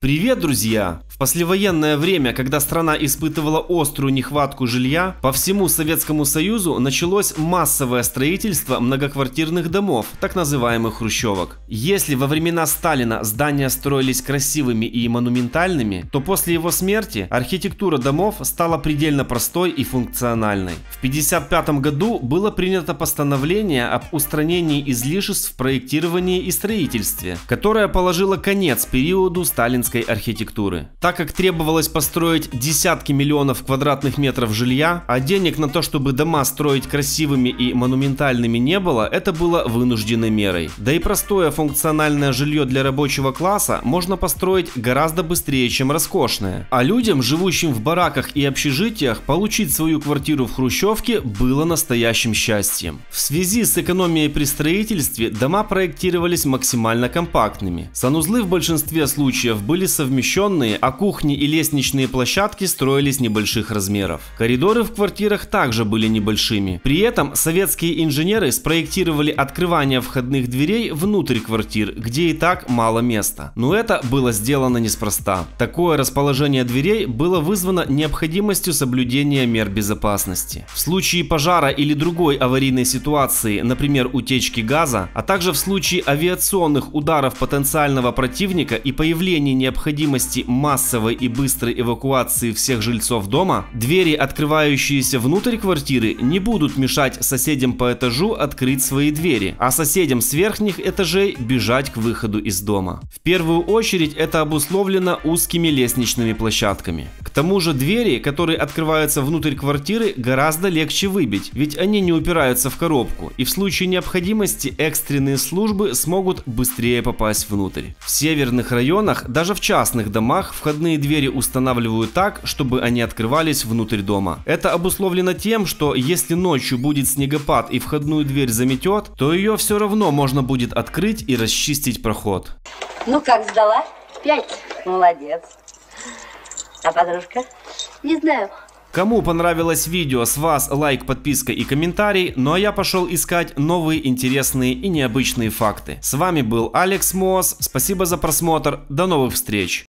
Привет, друзья! В послевоенное время, когда страна испытывала острую нехватку жилья, по всему Советскому Союзу началось массовое строительство многоквартирных домов, так называемых хрущевок. Если во времена Сталина здания строились красивыми и монументальными, то после его смерти архитектура домов стала предельно простой и функциональной. В 1955 году было принято постановление об устранении излишеств в проектировании и строительстве, которое положило конец периоду сталинской архитектуры. Так как требовалось построить десятки миллионов квадратных метров жилья, а денег на то, чтобы дома строить красивыми и монументальными не было, это было вынужденной мерой. Да и простое функциональное жилье для рабочего класса можно построить гораздо быстрее, чем роскошное. А людям, живущим в бараках и общежитиях, получить свою квартиру в хрущевке было настоящим счастьем. В связи с экономией при строительстве дома проектировались максимально компактными. Санузлы в большинстве случаев были совмещенные, а кухни и лестничные площадки строились небольших размеров. Коридоры в квартирах также были небольшими. При этом советские инженеры спроектировали открывание входных дверей внутрь квартир, где и так мало места. Но это было сделано неспроста. Такое расположение дверей было вызвано необходимостью соблюдения мер безопасности. В случае пожара или другой аварийной ситуации, например, утечки газа, а также в случае авиационных ударов потенциального противника и появления необходимости массовой и быстрой эвакуации всех жильцов дома, двери, открывающиеся внутрь квартиры, не будут мешать соседям по этажу открыть свои двери, а соседям с верхних этажей бежать к выходу из дома. В первую очередь это обусловлено узкими лестничными площадками. К тому же двери, которые открываются внутрь квартиры, гораздо легче выбить, ведь они не упираются в коробку, и в случае необходимости экстренные службы смогут быстрее попасть внутрь. В северных районах, даже в частных домах, входные двери устанавливают так, чтобы они открывались внутрь дома. Это обусловлено тем, что если ночью будет снегопад и входную дверь заметет, то ее все равно можно будет открыть и расчистить проход. Ну как, сдала? 5. Молодец. А подружка? Не знаю. Кому понравилось видео, с вас лайк, подписка и комментарий, ну а я пошел искать новые интересные и необычные факты. С вами был Алекс Мос, спасибо за просмотр, до новых встреч!